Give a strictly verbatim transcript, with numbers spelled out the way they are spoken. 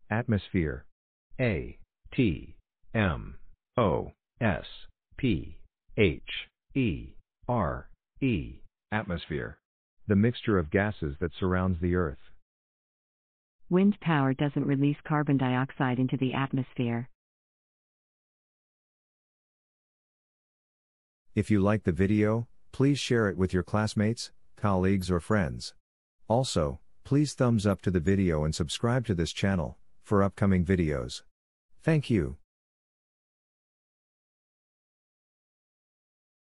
Atmosphere. A. T. M. O. S. P. H. E. R. E. Atmosphere. The mixture of gases that surrounds the Earth. Wind power doesn't release carbon dioxide into the atmosphere. If you like the video, please share it with your classmates, colleagues or friends. Also, please thumbs up to the video and subscribe to this channel for upcoming videos. Thank you.